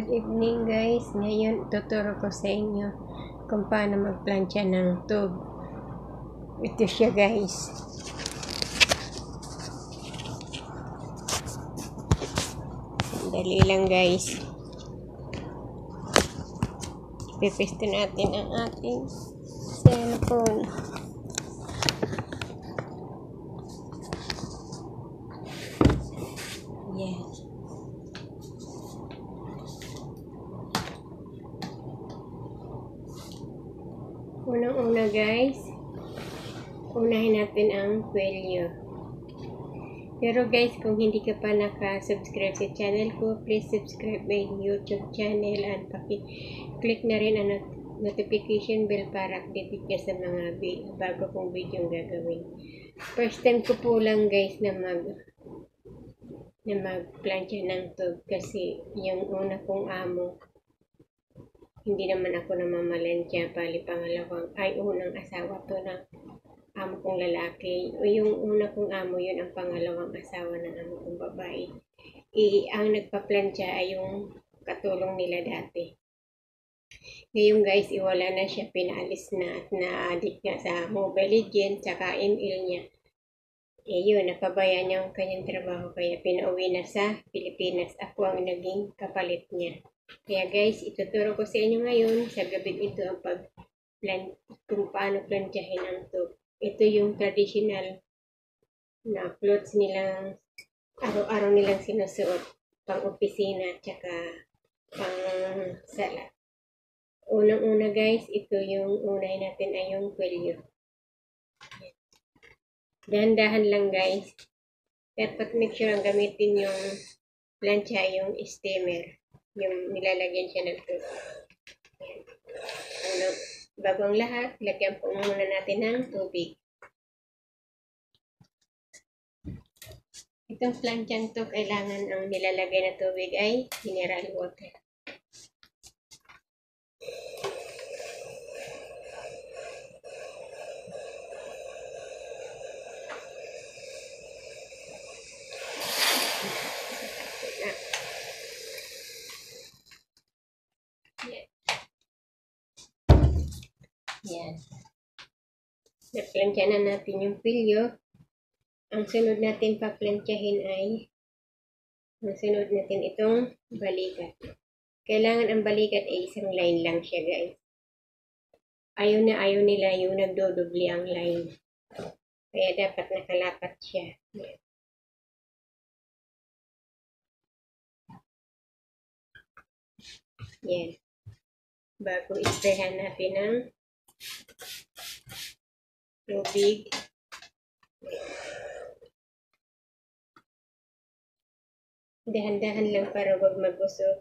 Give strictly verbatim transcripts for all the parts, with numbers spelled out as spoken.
Good evening guys. Ngayon tuturo ko sa inyo kung paano magplansya ng tube. Ito siya guys. Dali lang guys. Ipipisto natin ang ating cellphone. Yes. Unang-una guys, unahin natin ang kwelyo. Pero guys, kung hindi ka pa naka-subscribe sa channel ko, please subscribe my YouTube channel and paki-click na rin ang notification bell para updated ka sa mga bago kong video gagawin. First time ko po lang guys na mag na magplansya ng tube kasi yung una kong amo, hindi naman ako namamalansya, bali pangalawang, ay unang asawa to ng amo kong lalaki. O yung una kong amo, yun ang pangalawang asawa ng amo kong babae. I, ang nagpaplansya ay yung katulong nila dati. Ngayon guys, iwala na siya, pinalis na at na-addict nga sa Mobile Legends, saka M L niya. Eh yun, napabayaan niya ang kanyang trabaho, kaya pinauwi na sa Pilipinas. Ako ang naging kapalit niya. Kaya guys, ituturo ko sa inyo ngayon sa gabi ito ang pag plan, kung paano plansyahin ang tube. Ito yung traditional na clothes nilang araw-araw nilang sinusuot, pang opisina tsaka pang sala. Unang-una guys, ito yung unahin natin ay yung kwelyo. Dahan-dahan lang guys. Dapat make sure ang gamitin yung plansya, yung steamer. Yung nilalagyan siya ng tube. Ano, bago ang lahat, lagyan po muna natin ng tubig. Itong planchang to, kailangan ang nilalagay na tubig ay mineral water. Yan. Naplansya na natin yung pilyo. Ang sunod natin paplansyahin ay ang sunod natin itong balikat. Kailangan ang balikat ay isang line lang siya guys. Ayaw na ayaw nila yung nagdodobli ang line. Kaya dapat nakalapat siya. Yan. Yan. Bago isprehan natin ng tubig. Dahan-dahan lang para wag magusok.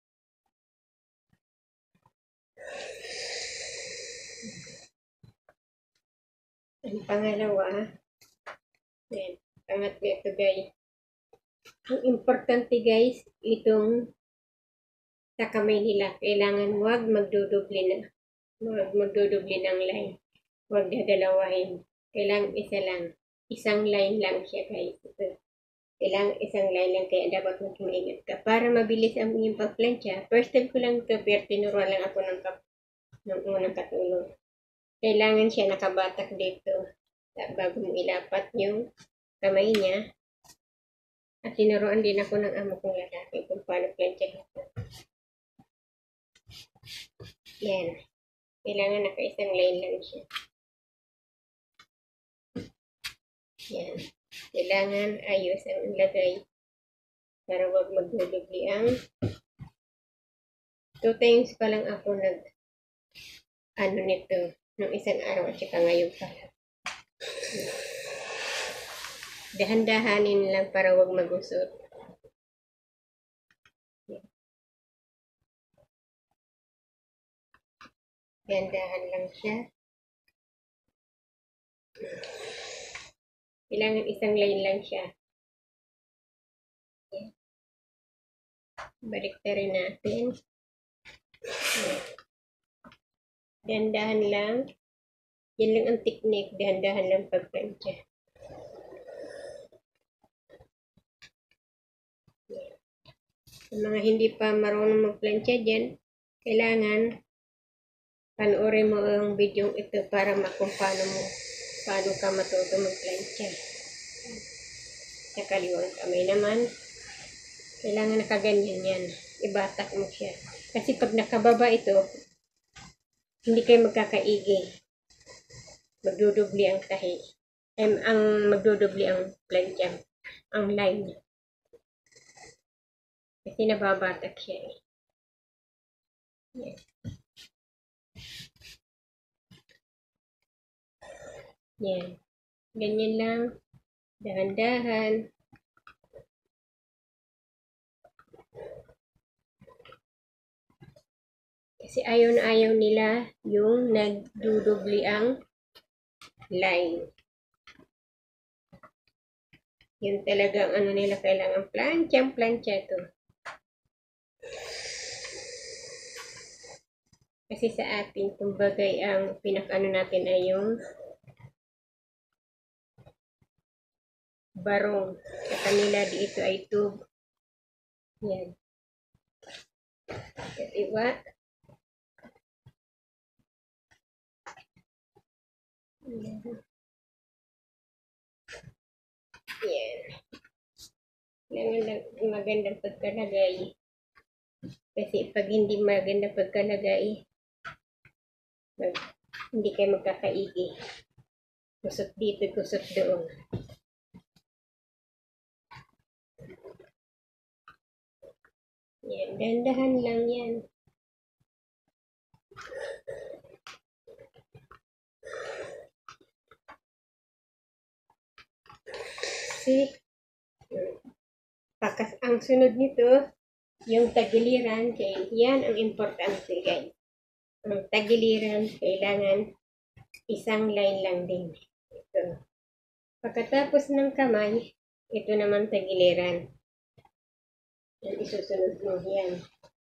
Ang pangalawa, yan, pangatlo ito guys. Ang importante guys, itong sa kamay nila, kailangan wag magdudubli na. Wag magdudubli ng line. Huwag dadalawahin. Kailangan isa lang. Isang line lang siya guys. Ito. Kailangan isang line lang. Kaya dapat mag-maingat ka. Para mabilis ang iyong pagplansya. First time ko lang ito. Pero tinuruan lang ako ng, kap ng unang katulong. Kailangan siya nakabatak dito. Bago mo ilapat yung kamay niya. At tinuruan din ako ng amo kong lalaki kung paano plansya ito. Yan. Kailangan naka-isang line lang siya. Yan. Kailangan ayos ang ilagay para wag magdudubli ang two times pa lang ako nag ano nito nung isang araw at saka ngayon pa. Dahan-dahanin lang para wag magusot. Dahan-dahan lang siya. Kailangan isang line lang siya. Balik na rin natin. Dahan-dahan lang. Yan lang ang technique. Dahan-dahan lang pagplansya. Sa mga hindi pa marunong magplantsa dyan, kailangan panoorin mo ang video ito para makung paano mo, paano ka matuto magplantsa. Sa kaliwang kamay naman, kailangan nakaganyan yan. Ibatak mo siya. Kasi pag nakababa ito, hindi kayo magkakaigi. Magdudubli ang tahi. Ay, ang magdudubli ang plantsa, ang line. Kasi nababatak siya eh. Yan. Yan. Ganyan lang. Dahan-dahan. Kasi ayaw na ayaw nila yung nagdudubli ang line. Yun talagang ano nila kailangan planchang plancha to. Kasi sa atin, kumbagay ang pinakano natin ay yung barong. Sa kanila dito ay tube. Yan. Diba? Yan. Yan. Kailangan lang magandang pagkalagay. Kasi pag hindi magandang pagkalagay, mag, hindi kayo magkakaigi. Kusot dito, kusot doon. Yan, dandahan lang yan. See? Pakas ang sunod nito, yung tagiliran, kay yan ang importante guys. Ang tagiliran, kailangan isang line lang din. Ito. Pagkatapos ng kamay, ito naman tagiliran. Yan, isusunod mo yan.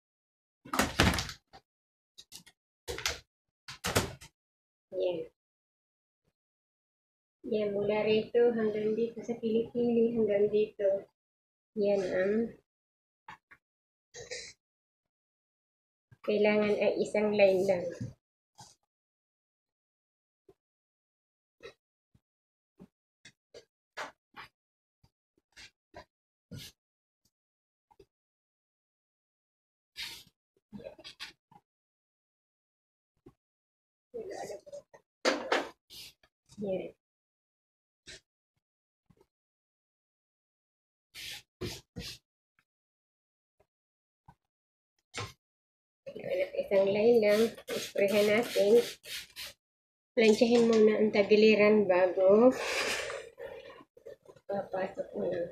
Yan. Yan, mula rito hanggang dito sa kilikili, hanggang dito. Yan ang kailangan ay isang line lang. Yan. Isang line lang, isprehan natin. Planchahin muna ang tagiliran bago papasok mo na.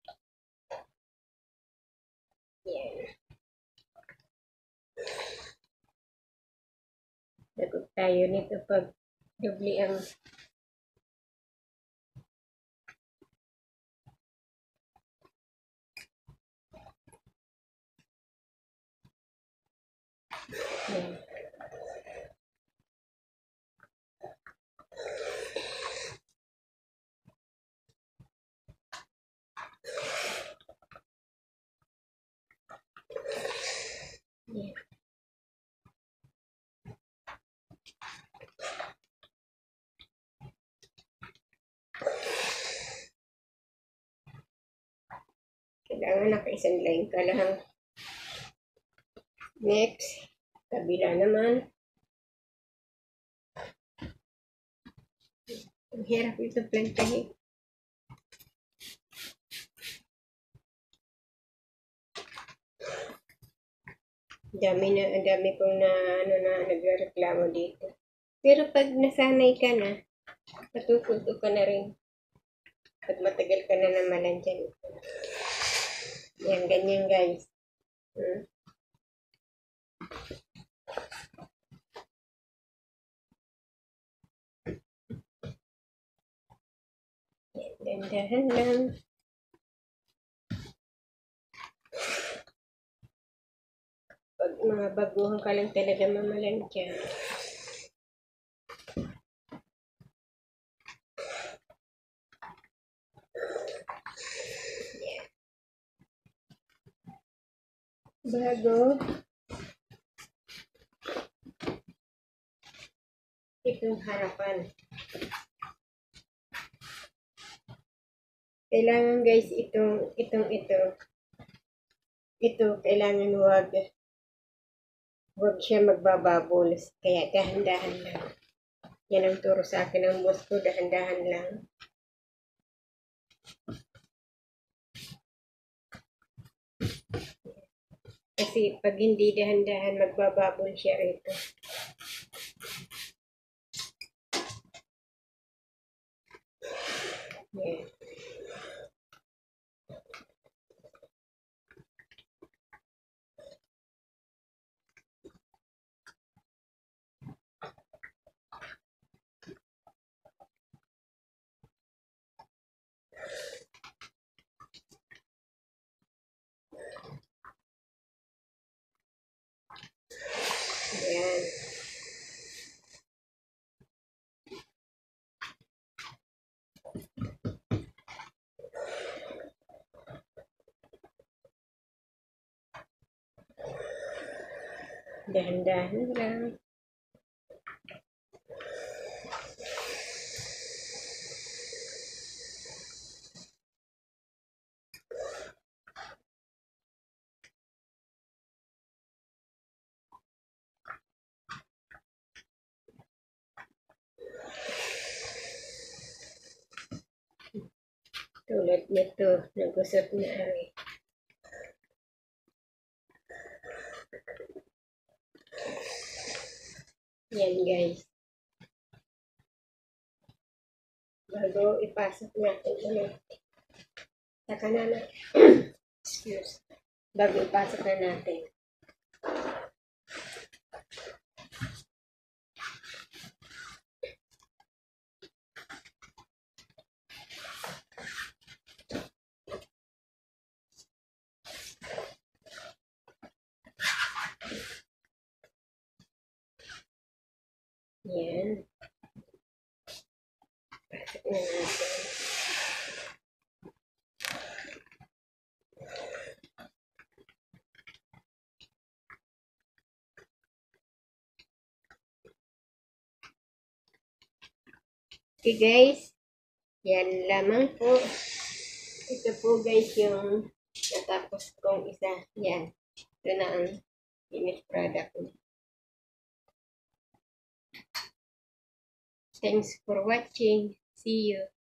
Yan. Lagot tayo nito pag dubli ang yan. Yan. Kailangan naka-isang line ka lang. Next, kabila naman. Ang hirap ito planchahin. Dami na, ang dami kong na, ano na, nagreklamo dito. Pero pag nasanay ka na, matututo ka na rin. Pag matagal ka na naman dyan. Yan, ganyan guys. Hmm. Dandahan lang. Pag mga baguhan ka lang talaga mamalansya. bago itong harapan. Kailangan guys itong itong ito ito kailangan wag wag siya magbababol, kaya dahan-dahan lang. Yan ang turo sa akin ng boss ko, dahan-dahan lang. Kasi pag hindi dahan-dahan magbababol siya rito. Yan. Yan. Dahan-dahan lang. Tulad nito, nag-usap na ari. Yan guys. Bago ipasok natin ulit. Saka na na. Excuse. Bago ipasok na natin. Yan. Pasok na natin. Okay guys. Yan lamang po. Ito po guys yung natapos kong isa. Yan. Ito na ang finished product. Thanks for watching. See you.